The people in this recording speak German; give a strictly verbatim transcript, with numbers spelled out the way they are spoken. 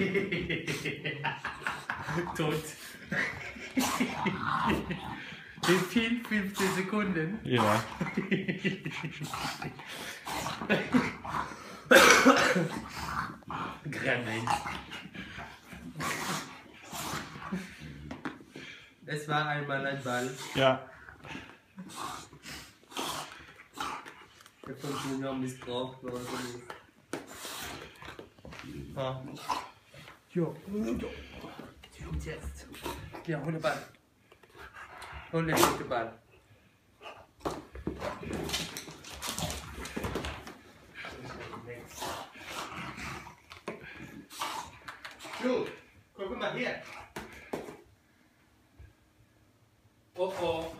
Tot. In vierundfünfzig Sekunden. Ja. Gremlin. Es war einmal ein Ball. Ja. Der von mir noch missbraucht worden ist. Ah. Jo. Und jetzt. Ja, hol den Ball. Hol den guten Ball. Jo, guck mal her. Oh oh.